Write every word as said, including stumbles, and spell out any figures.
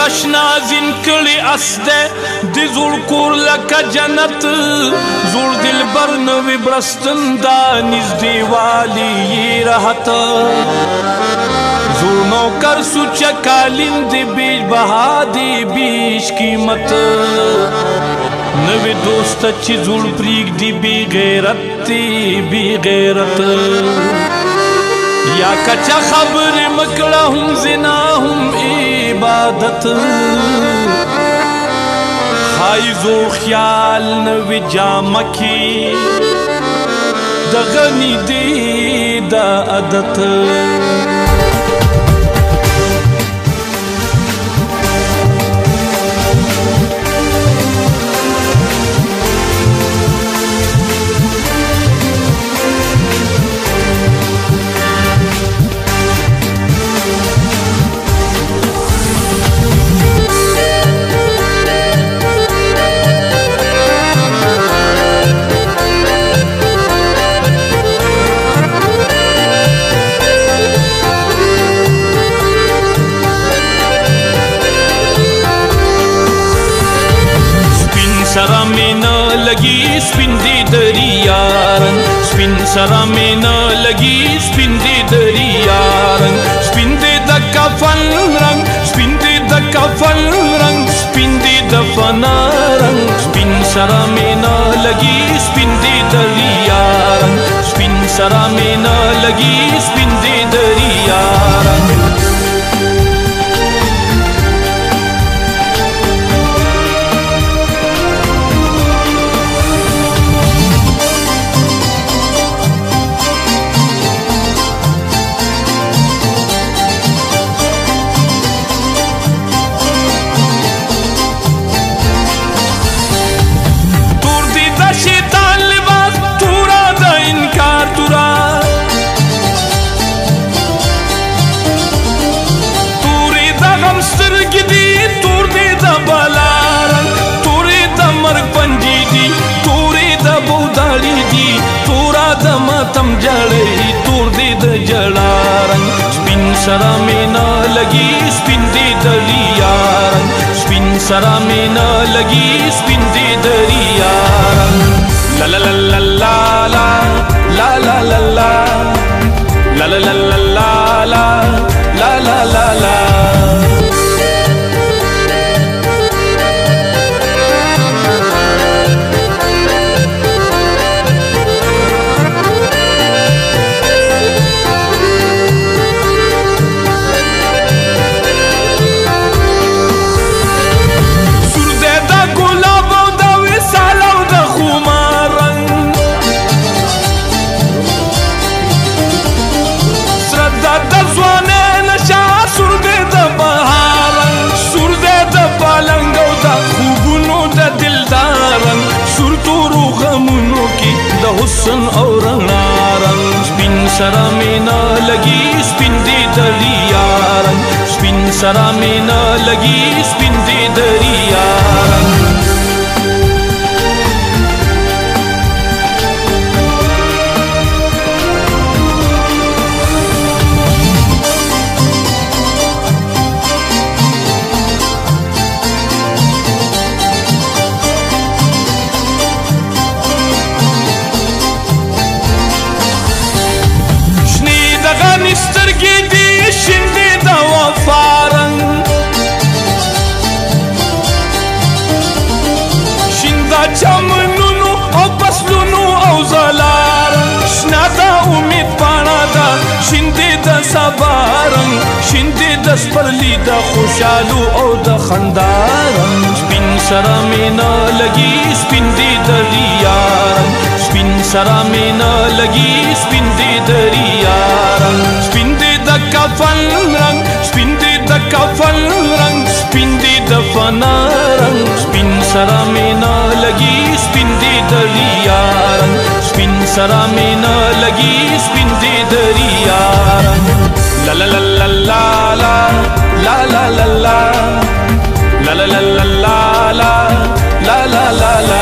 اشنا زین کړي اسده د زوړ کور لکه جنت زوړ دلبر نوې برستن دا نږدې والی یې راحت زوړ نوکر سوچه کالین د بیج بها دی بیش قیمت نوې دوست چې زوړ پریږدي بی غیرت دی بی غیرت یا کچا خبر مکړه هم زنا هم عبادت خای زوړ خیال نوې جامه کې د غني دی د عادت سرا میں نہ لگی سپین دی دریا رنگ سپین سرا میں نہ لگی سپین دی دریا رنگ سپین دی د کفن رنگ سپین دی د کفن رنگ سپین دی د فنا رنگ سپین سرا میں نہ لگی سپین دی دریا رنگ سپین سرا میں نہ لگی سپین دی دریا رنگ تم جڑی تور دی د جڑا رنگ سپین سرا میں نہ لگی سپین دی دریا رنگ سپین سرا میں نہ لگی سپین دی دریا رنگ لا لا لا لا لا لا لا لا لا لا لا لا لا لا لا لا لا لا حسن اور رنگ سپین سرا میں نہ لگی سپین دی دریا رنگ سپین سرا میں نہ لگی سپین دی دریا رنگ چمنونو او پسلونو او زلارنگ شنا دا امید پانا دا شندی دا سبارنگ شندی دا سپرلی دا خوشالو او دا خندارنگ سپین سرا میں نہ لگی سپین دی دریا رنگ سپین سرا میں نہ لگی سپین دی دریا رنگ سپین دی دا کفن رنگ سپین دی دا کفن رنگ سپین دی دا فنا رنگ سپین سرا میں نہ لگی سپین دی دریا رنگ سپین سرا میں نہ لگی سپین دی دریا رنگ لا لا لا لا لا لا لا لا لا لا لا لا لا لا لا لا لا لا